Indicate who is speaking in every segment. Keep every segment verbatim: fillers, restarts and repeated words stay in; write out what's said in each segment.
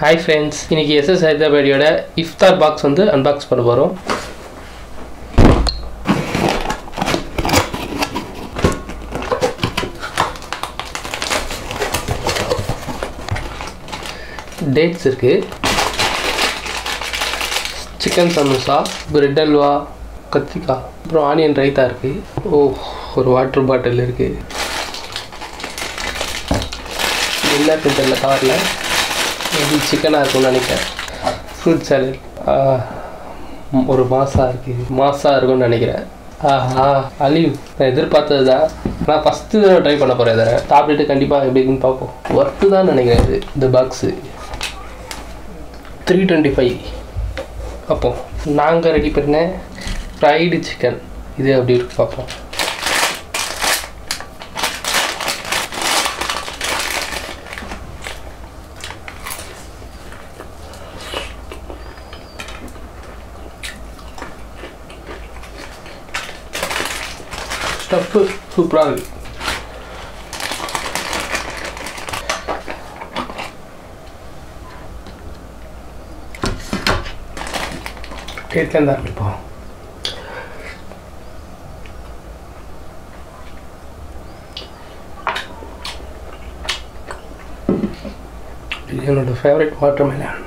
Speaker 1: Hi friends, இன்னைக்கு SS ஹைதராபாடியோட iftar box வந்து அன்பாக்ஸ் பண்ண போறோம். டேட்ஸ் இருக்கு, சிக்கன் சமோசா, பிரெட் அல்வா, கத்திரிக்காய், அப்புறம் ஆனியன் ரைத்தா இருக்கு. ஓ, ஒரு வாட்டர் பாட்டில் இருக்கு. என்ன தெரியல கவரில் இது சிக்கனாக இருக்கும்னு நினைக்கிறேன். ஃப்ரூட் சாலட் ஒரு மாசாக இருக்குது, மாசாக இருக்கும்னு நினைக்கிறேன். ஆஹா அலிவ், நான் எதிர்பார்த்தது தான். நான் ஃபஸ்ட்டு தடவை ட்ரை பண்ண போகிறேன். இதை சாப்பிட்டுட்டு கண்டிப்பாக எப்படி இருக்குன்னு பார்ப்போம். ஒர்த்து தான் நினைக்கிறேன் இது. இந்த பாக்ஸு த்ரீ டுவெண்ட்டி ஃபைவ். அப்போ நாங்கள் ரெடி பண்ண ஃப்ரைடு சிக்கன் இது அப்படி இருக்கு பார்ப்போம். ஸ்டஃப்பு சூப்பராக இருக்குது. டேஸ்ட்லேருந்து ஆரம்பிப்போம். இது என்னோட ஃபேவரட் வாட்டர் மெலன்.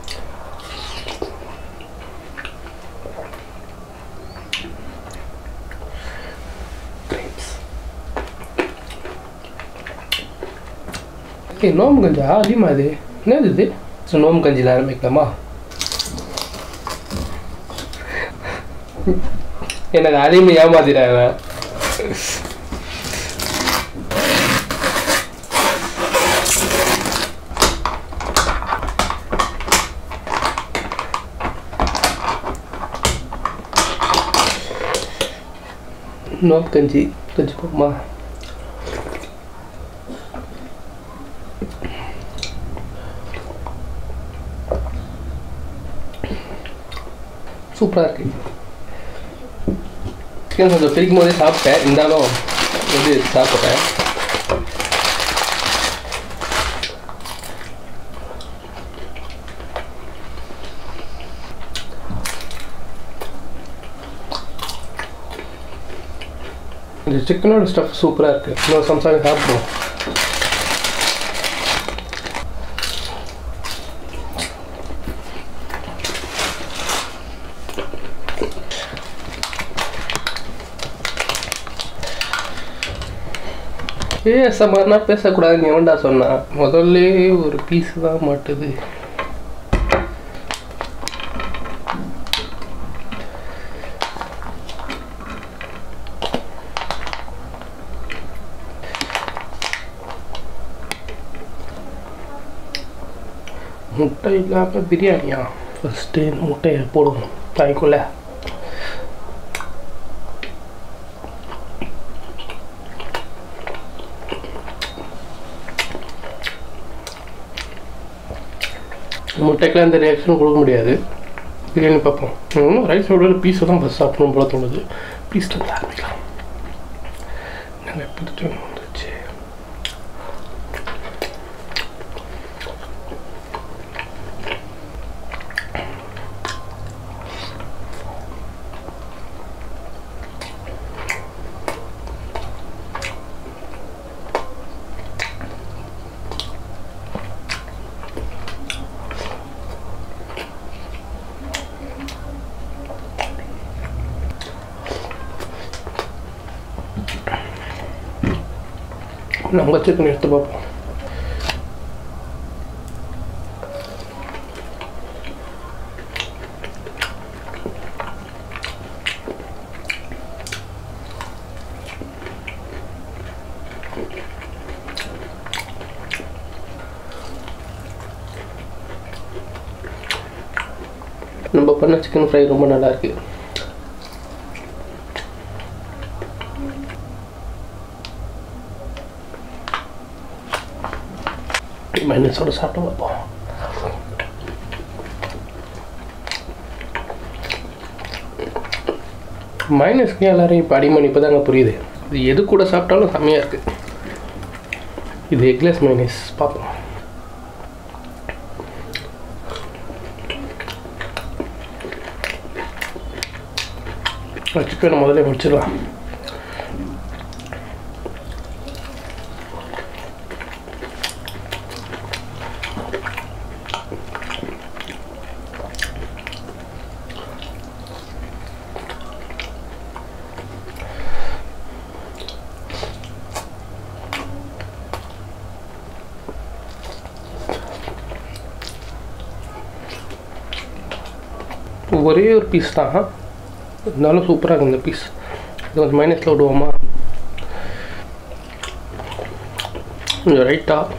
Speaker 1: நோம்பு கஞ்சா அதிகமா? இது என்னது இது? நோம்பு கஞ்சியில் ஆரம்பிக்கலாமா? எனக்கு அதிகமாக ஏமாத்திட்டாங்க. நோம்பு கஞ்சி கஞ்சி போமா? சூப்பராக இருக்குது. சிக்கன் கொஞ்சம் பிரிக்கும் போதே சாப்பிட்டேன், இருந்தாலும் வந்து சாப்பிட்டேன். இந்த சிக்கனோட ஸ்டஃப் சூப்பராக இருக்குது. இன்னொரு சம்சாரி சாப்பிடுவோம். பேச மாதிரினா பேசக்கூடாதுன்னு எவன்டா சொன்னா? முதல்ல ஒரு பீஸ் தான் மாட்டுது. முட்டை இல்லாமல் பிரியாணியா? ஃபஸ்ட்டு முட்டையை போடுவோம் தாய்க்குள்ள. முட்டைக்கெலாம் இந்த ரியாக்ஷன் கொடுக்க முடியாது. பிரியாணி பார்ப்போம். இன்னும் ரைஸோட பீஸை தான் ஃபஸ்ட் சாப்பிடணும் போல தோணுது. பீஸில் வந்து ஆரம்பிக்கலாம். நாங்கள் எப்படி வந்துச்சு? நம்ம சிக்கன் எடுத்து பார்ப்போம். நம்ம பண்ண சிக்கன் ஃப்ரை ரொம்ப நல்லா இருக்கு. மைனஸோட சாப்பிட்டு பார்ப்போம். மைனஸ்க்கு எல்லாரையும் இப்போ அடிமணி இப்போ தாங்க புரியுது. இது எது கூட சாப்பிட்டாலும் செம்மையாக இருக்குது. இது எக்லெஸ் மைனஸ் பார்ப்போம். சிக்கனை முதல்ல முடிச்சிடலாம். ஒரே ஒரு பீஸ் தான், இருந்தாலும் சூப்பராக இருக்குது இந்த பீஸ். இது கொஞ்சம் மைனஸில் விடுவோமா? கொஞ்சம் ரைட்டாக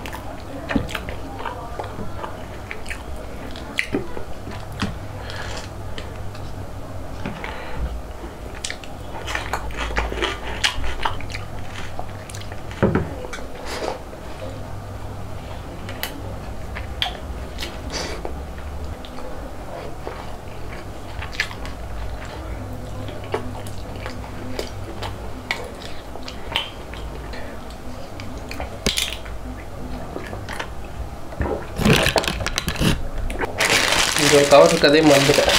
Speaker 1: இங்கே கவர் இருக்கதே மறந்துட்டேன்.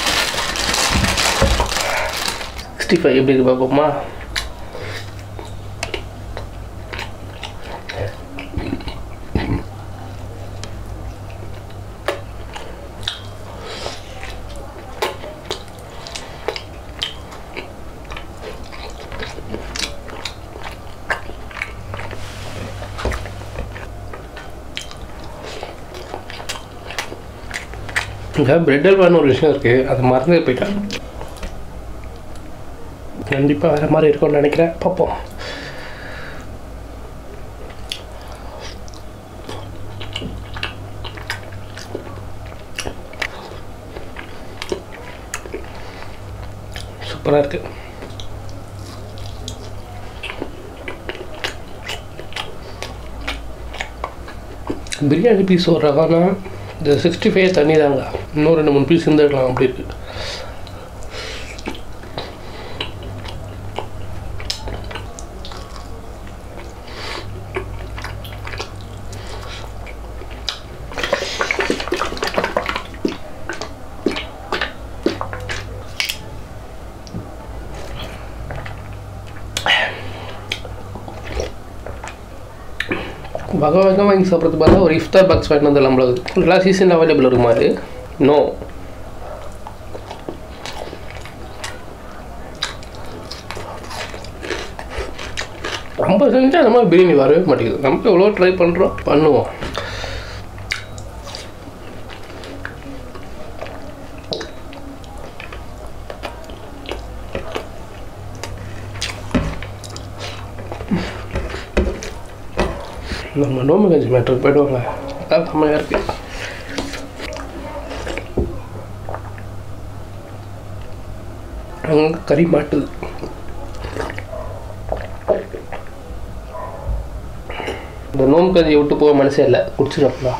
Speaker 1: சிக்ஸ்டி ஃபைவ் எப்படி இருக்கு பார்ப்போமா? இங்கே பிரெட் அல்வான்னு ஒரு விஷயம் இருக்குது, அது மறந்தே போயிட்டேன். கண்டிப்பாக வேறு மாதிரி இருக்கும்னு நினைக்கிறேன், பார்ப்போம். சூப்பராக இருக்குது. பிரியாணி பீஸ் ஒரு ரவானா இந்த சிக்ஸ்டி ஃபைவ் தண்ணி தாங்க, இன்னும் ரெண்டு மூணு பீஸ் இருந்துருக்கலாம். அப்படி இருக்கு. வகை வகை வாங்கி சாப்பிட்றது பார்த்தா ஒரு இஃப்தார் பாக்ஸ் வாங்கிட்டு வந்து நம்மளுக்கு எல்லா சீசனில் அவைலபிள் இருக்குமா? அது நோ. ரொம்ப செஞ்சால் அந்த மாதிரி பிரியாணி வரவே மாட்டேங்குது. நம்ம எவ்வளோ ட்ரை பண்ணுறோம், பண்ணுவோம். நம்ம நோம்பு கஞ்சி மேட்டருக்கு போய்டுவாங்க, அதான் செம்மையாக இருக்கு. அங்கே கறி மாட்டுது. இந்த நோம்பு கஞ்சியை விட்டு போக மனசே இல்லை, குடிச்சிடப்பா.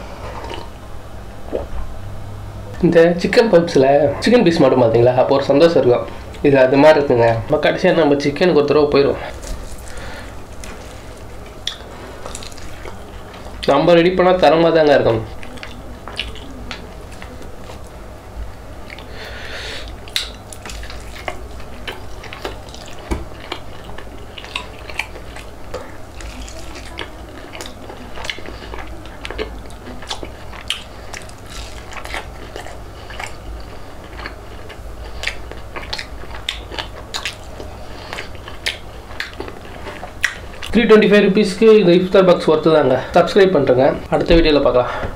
Speaker 1: இந்த சிக்கன் பப்ஸில் சிக்கன் பீஸ் மட்டும் பார்த்தீங்களா, அப்போ ஒரு சந்தோஷம் இருக்கும். இது அது மாதிரி இருக்குங்க. நம்ம கடைசியாக நம்ம சிக்கனுக்கு ஒரு தடவை போயிடும். நம்ம ரெடி பண்ணால் தரமாக தாங்க இருக்கும். த்ரீ டுவெண்ட்டி ஃபைவ் ருபீஸ்க்கு இந்த இஃப்தார் பாக்ஸ் ஒர்த்து தாங்க. சப்ஸ்கிரைப் பண்ணுறேங்க. அடுத்த வீடியோவில் பார்க்கலாம்.